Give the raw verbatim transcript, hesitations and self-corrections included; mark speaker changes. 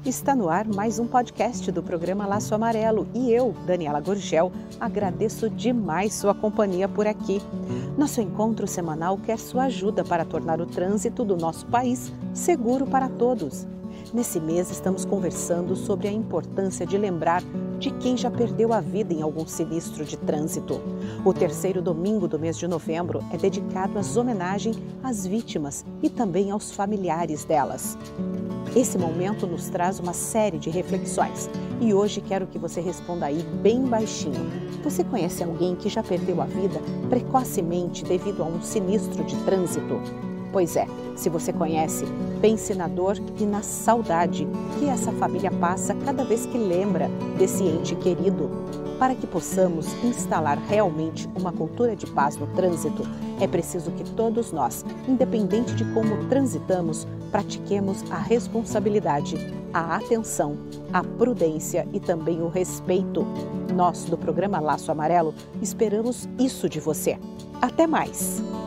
Speaker 1: Está no ar mais um podcast do programa Laço Amarelo e eu, Daniela Gurgel, agradeço demais sua companhia por aqui. Nosso encontro semanal quer sua ajuda para tornar o trânsito do nosso país seguro para todos. Nesse mês estamos conversando sobre a importância de lembrar de quem já perdeu a vida em algum sinistro de trânsito. O terceiro domingo do mês de novembro é dedicado às homenagens às vítimas e também aos familiares delas. Esse momento nos traz uma série de reflexões e hoje quero que você responda aí bem baixinho. Você conhece alguém que já perdeu a vida precocemente devido a um sinistro de trânsito? Pois é, se você conhece, pense na dor e na saudade que essa família passa cada vez que lembra desse ente querido. Para que possamos instalar realmente uma cultura de paz no trânsito, é preciso que todos nós, independente de como transitamos, pratiquemos a responsabilidade, a atenção, a prudência e também o respeito. Nós, do programa Laço Amarelo, esperamos isso de você. Até mais!